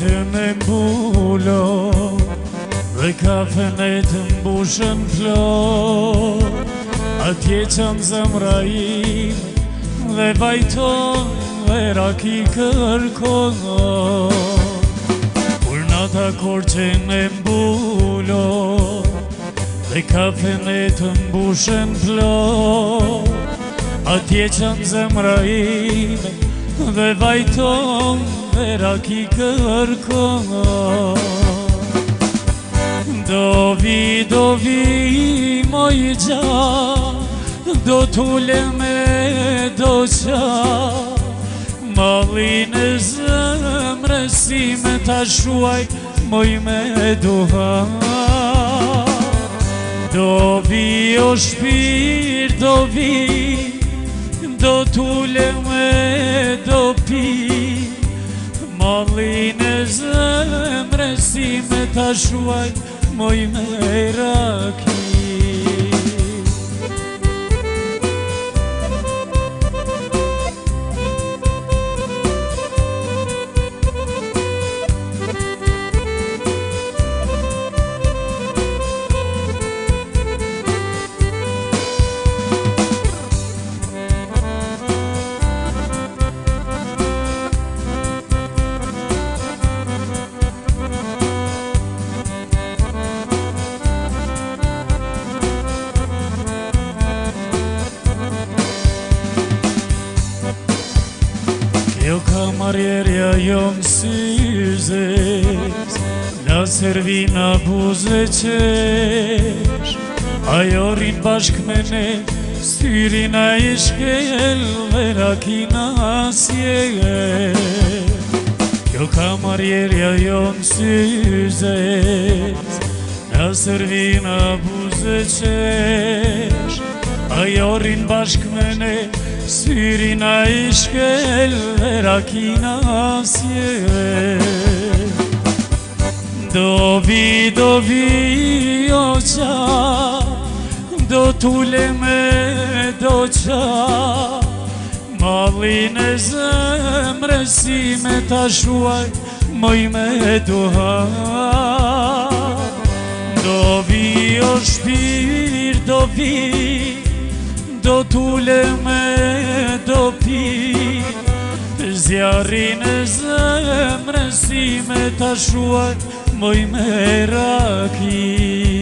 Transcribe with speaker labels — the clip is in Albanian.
Speaker 1: që me mbulo dhe kafen e të mbushën plot, atje që në zemra ime dhe vajton dhe raki kërkon. Kur nata kur që me mbulo dhe kafen e të mbushën plot, atje që në zemra ime dhe vajton dhe raki kërkon. Do vi moj gja, do t'ule me do qa, mallin e zemre si me ta shuaj moj me duha. Do vi o shpir, do vi, do t'ule me do pi, mallin e zemre si me ta shuaj moj me raki. Kjo kamarjerja jo mësizes, na servina buze qesh, ajo rin bashk me ne, styrina i shkel dhe rakina asje. Kjo kamarjerja jo mësizes, na servina buze qesh, ajo rin bashk me ne, styrina i shkel dhe rakina asje. Do vi o qa, do t'ule me do qa, mallin e zemre si me ta shuaj moj me duha. Do vi o shpir, do vi, do t'ule me do pi, zjarin e zemre si me ta shuaj moj me raki.